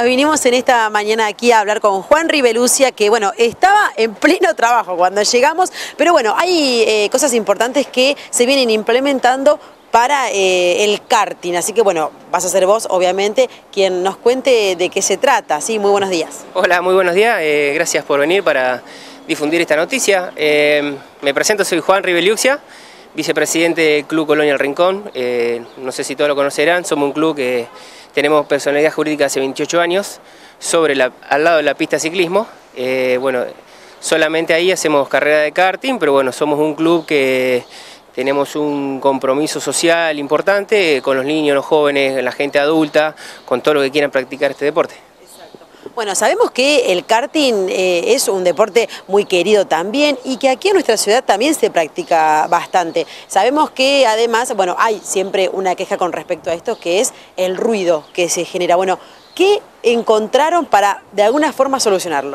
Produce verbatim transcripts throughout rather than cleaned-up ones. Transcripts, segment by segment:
Vinimos en esta mañana aquí a hablar con Juan Rivelucia, que bueno, estaba en pleno trabajo cuando llegamos, pero bueno, hay eh, cosas importantes que se vienen implementando para eh, el karting, así que bueno, vas a ser vos, obviamente, quien nos cuente de qué se trata. Sí, muy buenos días. Hola, muy buenos días, eh, gracias por venir para difundir esta noticia. Eh, me presento, soy Juan Rivelucia, vicepresidente del Club Colonia El Rincón. Eh, no sé si todos lo conocerán, somos un club que tenemos personalidad jurídica hace veintiocho años, sobre la, al lado de la pista de ciclismo. Eh, bueno, solamente ahí hacemos carrera de karting, pero bueno, somos un club que tenemos un compromiso social importante con los niños, los jóvenes, la gente adulta, con todo lo que quieran practicar este deporte. Bueno, sabemos que el karting eh, es un deporte muy querido también y que aquí en nuestra ciudad también se practica bastante. Sabemos que además, bueno, hay siempre una queja con respecto a esto, que es el ruido que se genera. Bueno, ¿qué encontraron para de alguna forma solucionarlo?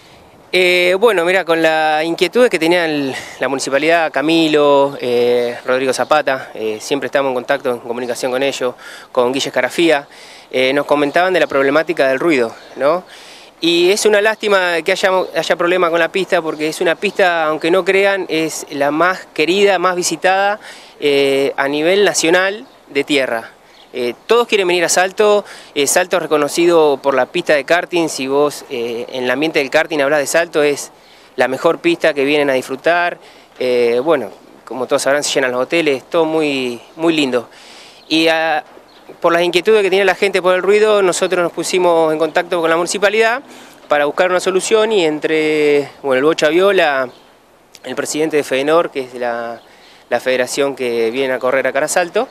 Eh, bueno, mira, con la inquietud que tenía el, la municipalidad, Camilo, eh, Rodrigo Zapata, eh, siempre estamos en contacto, en comunicación con ellos, con Guille Escarafía, eh, nos comentaban de la problemática del ruido, ¿no? Y es una lástima que haya, haya problema con la pista, porque es una pista, aunque no crean, es la más querida, más visitada eh, a nivel nacional de tierra. Eh, todos quieren venir a Salto, eh, Salto es reconocido por la pista de karting. Si vos eh, en el ambiente del karting hablas de Salto, es la mejor pista que vienen a disfrutar. Eh, bueno, como todos sabrán, se llenan los hoteles, todo muy, muy lindo. Y a, por las inquietudes que tiene la gente por el ruido, nosotros nos pusimos en contacto con la municipalidad para buscar una solución, y entre bueno, el Bocha Viola, el presidente de Fedenor, que es la, la federación que viene a correr acá a Salto,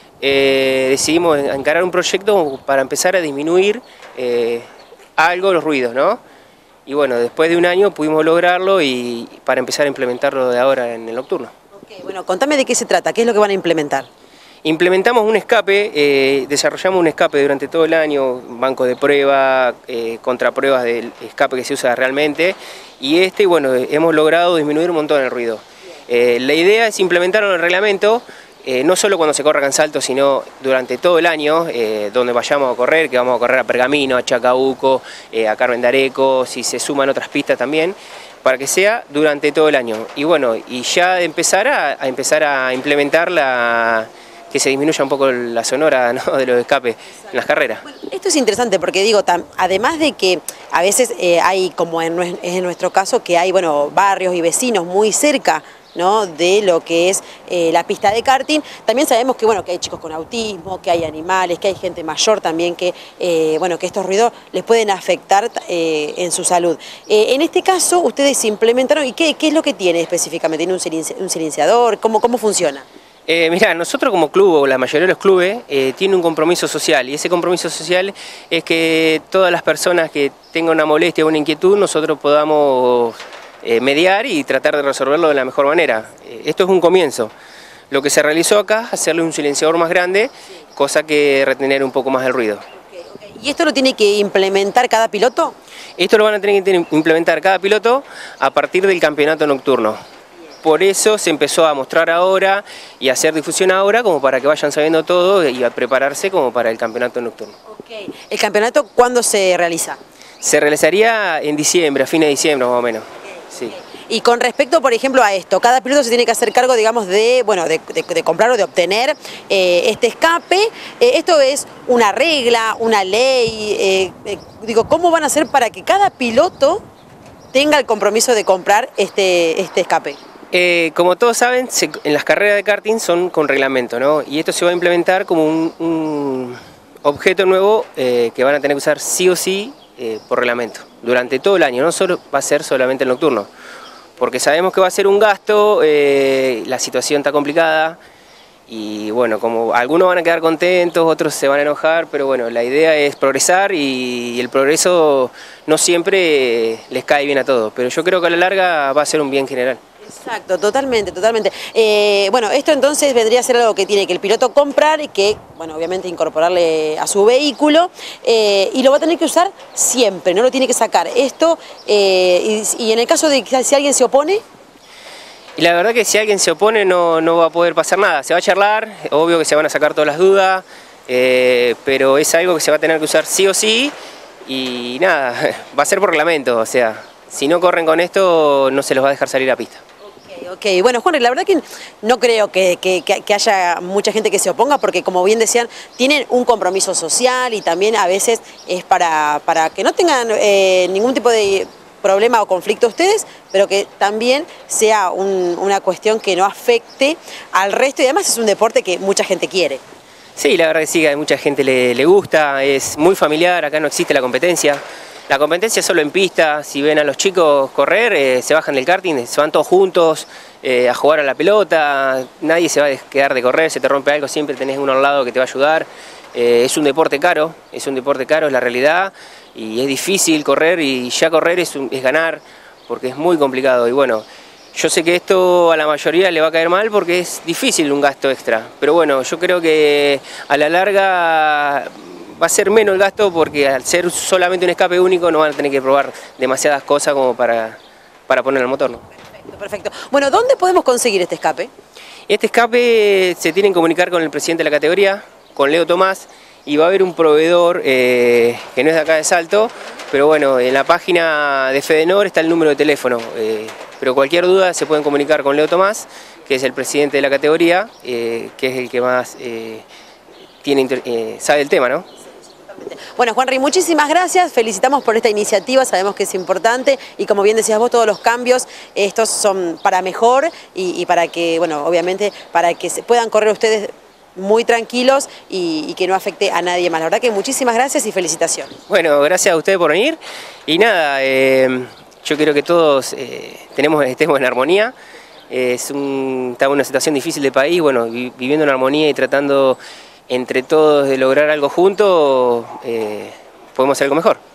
Eh, decidimos encarar un proyecto para empezar a disminuir eh, algo los ruidos, ¿no? Y bueno, después de un año pudimos lograrlo y para empezar a implementarlo de ahora en el nocturno. Okay, bueno, contame de qué se trata, qué es lo que van a implementar. Implementamos un escape, eh, desarrollamos un escape durante todo el año, banco de prueba, eh, contrapruebas del escape que se usa realmente, y este, bueno, hemos logrado disminuir un montón el ruido. Eh, la idea es implementarlo en el reglamento. Eh, no solo cuando se corra acá en Salto, sino durante todo el año, eh, donde vayamos a correr, que vamos a correr a Pergamino, a Chacabuco, eh, a Carmen de Areco, si se suman otras pistas también, para que sea durante todo el año. Y bueno, y ya empezar a, a empezar a implementar la, que se disminuya un poco la sonora, ¿no?, de los escapes en las carreras. Bueno, esto es interesante porque digo, tam, además de que a veces eh, hay, como en, en nuestro caso, que hay bueno, barrios y vecinos muy cerca, ¿no?, de lo que es eh, la pista de karting. También sabemos que, bueno, que hay chicos con autismo, que hay animales, que hay gente mayor también, que, eh, bueno, que estos ruidos les pueden afectar eh, en su salud. Eh, en este caso, ustedes implementaron, ¿y qué, qué es lo que tiene específicamente? ¿Tiene un, silenci un silenciador? ¿Cómo, cómo funciona? Eh, mirá, nosotros como club, o la mayoría de los clubes, eh, tienen un compromiso social, y ese compromiso social es que todas las personas que tengan una molestia o una inquietud, nosotros podamos Eh, mediar y tratar de resolverlo de la mejor manera. Eh, esto es un comienzo. Lo que se realizó acá, hacerle un silenciador más grande, cosa que retener un poco más el ruido. Okay, okay. ¿Y esto lo tiene que implementar cada piloto? Esto lo van a tener que implementar cada piloto a partir del campeonato nocturno. Por eso se empezó a mostrar ahora y a hacer difusión ahora, como para que vayan sabiendo todo y a prepararse como para el campeonato nocturno. Okay. ¿El campeonato cuándo se realiza? Se realizaría en diciembre, a fines de diciembre más o menos. Sí. Y con respecto, por ejemplo, a esto, cada piloto se tiene que hacer cargo, digamos, de, bueno, de, de, de comprar o de obtener eh, este escape. Eh, ¿Esto es una regla, una ley? Eh, eh, digo, ¿cómo van a hacer para que cada piloto tenga el compromiso de comprar este, este escape? Eh, como todos saben, se, en las carreras de karting son con reglamento, ¿no? Y esto se va a implementar como un, un objeto nuevo eh, que van a tener que usar sí o sí eh, por reglamento, durante todo el año, no solo va a ser solamente el nocturno, porque sabemos que va a ser un gasto, eh, la situación está complicada, y bueno, como algunos van a quedar contentos, otros se van a enojar, pero bueno, la idea es progresar, y, y el progreso no siempre les cae bien a todos, pero yo creo que a la larga va a ser un bien general. Exacto, totalmente, totalmente. Eh, bueno, esto entonces vendría a ser algo que tiene que el piloto comprar y que, bueno, obviamente incorporarle a su vehículo, eh, y lo va a tener que usar siempre, no lo tiene que sacar. Esto, eh, y, y en el caso de que si alguien se opone... Y la verdad que si alguien se opone no, no va a poder pasar nada, se va a charlar, obvio que se van a sacar todas las dudas, eh, pero es algo que se va a tener que usar sí o sí, y nada, va a ser por reglamento, o sea, si no corren con esto no se los va a dejar salir a pista. Ok, bueno, Juanri, la verdad que no creo que, que, que haya mucha gente que se oponga porque, como bien decían, tienen un compromiso social y también a veces es para, para que no tengan eh, ningún tipo de problema o conflicto ustedes, pero que también sea un, una cuestión que no afecte al resto y además es un deporte que mucha gente quiere. Sí, la verdad que sí, a mucha gente le, le gusta, es muy familiar, acá no existe la competencia. La competencia es solo en pista, si ven a los chicos correr, eh, se bajan del karting, se van todos juntos eh, a jugar a la pelota, nadie se va a quedar de correr, se te rompe algo, siempre tenés uno al lado que te va a ayudar. Eh, es un deporte caro, es un deporte caro, es la realidad, y es difícil correr, y ya correr es, un, es ganar, porque es muy complicado. Y bueno, yo sé que esto a la mayoría le va a caer mal porque es difícil un gasto extra, pero bueno, yo creo que a la larga va a ser menos el gasto porque al ser solamente un escape único no van a tener que probar demasiadas cosas como para, para poner el motor, ¿no? Perfecto, perfecto. Bueno, ¿dónde podemos conseguir este escape? Este escape se tienen que comunicar con el presidente de la categoría, con Leo Tomás, y va a haber un proveedor eh, que no es de acá de Salto, pero bueno, en la página de Fedenor está el número de teléfono, eh, pero cualquier duda se pueden comunicar con Leo Tomás, que es el presidente de la categoría, eh, que es el que más eh, tiene, eh, sabe el tema, ¿no? Bueno, Juanri, muchísimas gracias, felicitamos por esta iniciativa, sabemos que es importante y como bien decías vos, todos los cambios estos son para mejor y, y para que, bueno, obviamente para que se puedan correr ustedes muy tranquilos y, y que no afecte a nadie más. La verdad que muchísimas gracias y felicitaciones. Bueno, gracias a ustedes por venir y nada, eh, yo quiero que todos eh, tenemos, estemos en armonía. Es un, estamos en una situación difícil de país, bueno, vi, viviendo en armonía y tratando entre todos de lograr algo juntos, eh, podemos hacer algo mejor.